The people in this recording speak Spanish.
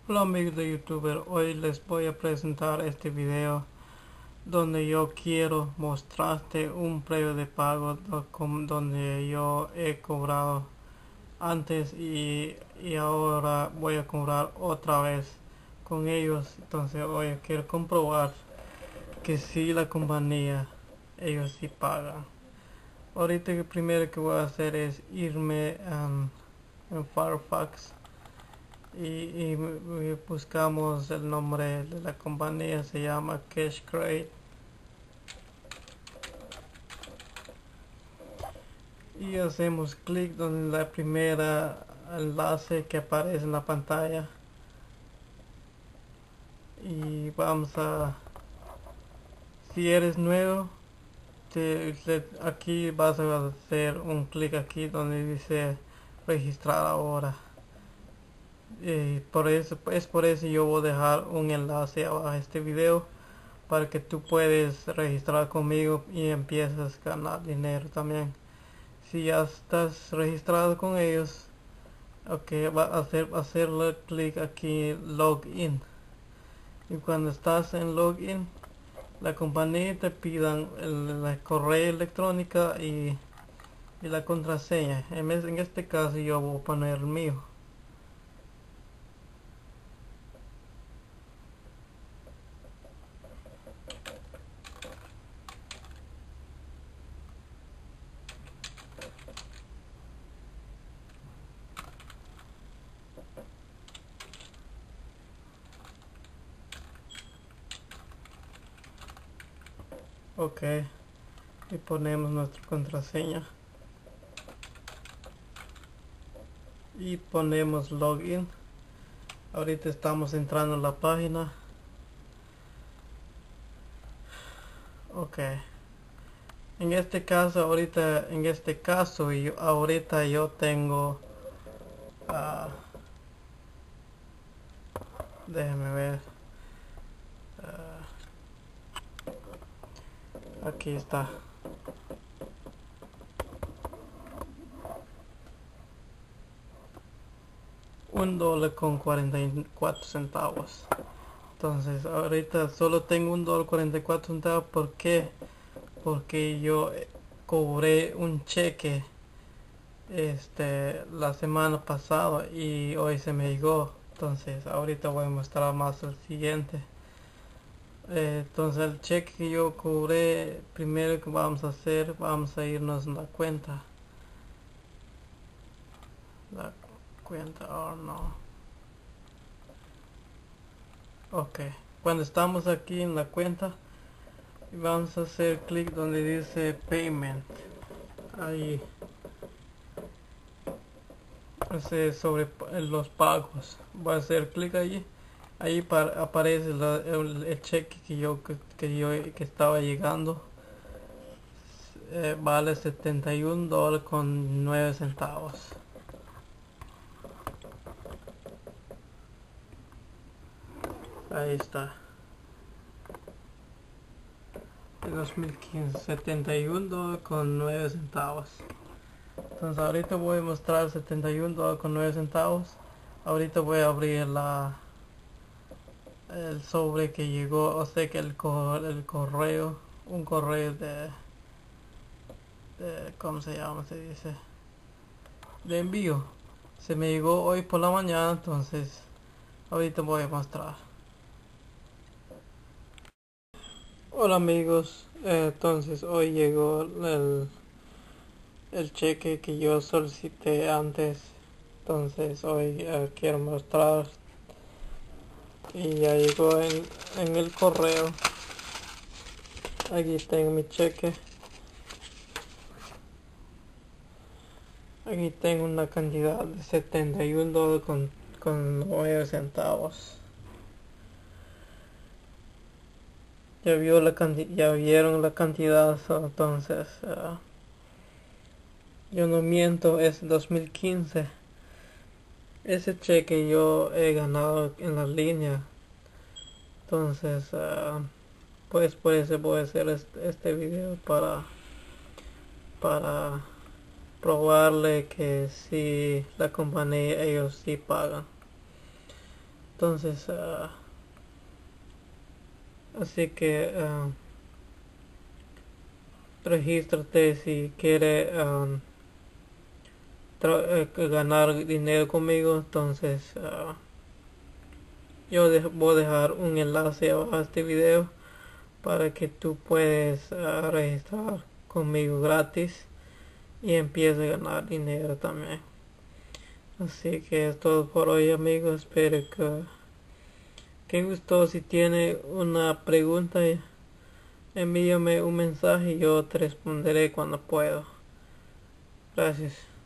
Hola amigos de YouTuber, hoy les voy a presentar este video donde yo quiero mostrarte un previo de pago donde yo he cobrado antes y ahora voy a cobrar otra vez con ellos. Entonces hoy quiero comprobar que si la compañía, ellos sí pagan. Ahorita lo primero que voy a hacer es irme en Firefox y buscamos el nombre de la compañía, se llama CashCrate, y hacemos clic donde la primera enlace que aparece en la pantalla y vamos a, si eres nuevo, aquí vas a hacer un clic aquí donde dice registrar ahora. Por eso yo voy a dejar un enlace abajo de este video para que tú puedes registrar conmigo y empieces a ganar dinero también. Si ya estás registrado con ellos, ok, va a hacerle clic aquí login, y cuando estás en login la compañía te pidan el correo electrónico y la contraseña. En este caso yo voy a poner el mío. Ok, y ponemos nuestra contraseña y ponemos login. Ahorita estamos entrando en la página. Ok, en este caso ahorita yo tengo déjeme ver, aquí está, $1 con 44 centavos. Entonces ahorita solo tengo $1 44 centavos. ¿Por qué? Porque yo cobré un cheque la semana pasada y hoy se me llegó. Entonces ahorita voy a mostrar más el siguiente. Entonces el cheque que yo cobré, primero que vamos a hacer, vamos a irnos en la cuenta. No. Ok, cuando estamos aquí en la cuenta vamos a hacer clic donde dice payment, ahí sobre los pagos, voy a hacer clic allí. Ahí aparece el cheque que estaba llegando. Vale $71 con 9 centavos. Ahí está. De 2015, $71 con 9 centavos. Entonces ahorita voy a mostrar $71 con 9 centavos. Ahorita voy a abrir el sobre que llegó, o sea que el correo, un correo ¿cómo se llama? Se dice de envío. Se me llegó hoy por la mañana, entonces ahorita voy a mostrar. Hola amigos, entonces hoy llegó el cheque que yo solicité antes. Entonces hoy quiero mostrar, y ya llegó en el correo. Aquí tengo mi cheque. Aquí tengo una cantidad de $71 con 9 centavos. Ya vieron la cantidad, entonces yo no miento, es 2015. Ese cheque yo he ganado en la línea. Entonces pues por eso voy a hacer este video para probarle que si la compañía, ellos sí pagan. Entonces así que regístrate si quieres ganar dinero conmigo. Entonces yo voy a dejar un enlace abajo de este video para que tú puedas registrar conmigo gratis y empieces a ganar dinero también. Así que es todo por hoy, amigos. Espero que gustó. Si tiene una pregunta, envíame un mensaje y yo te responderé cuando puedo. Gracias.